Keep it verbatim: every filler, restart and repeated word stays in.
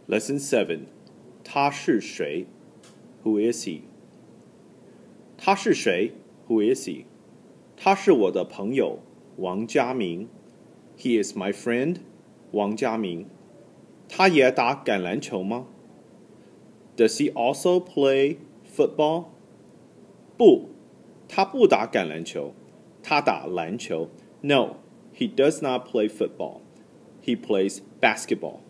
Lesson seven. 他是谁 Who is he? 他是谁 Who is he? 他是我的朋友王家明 He is my friend 王家明。他也打橄榄球吗 Does he also play football? 不，他不打橄榄球，他打篮球。No, he does not play football. He plays basketball.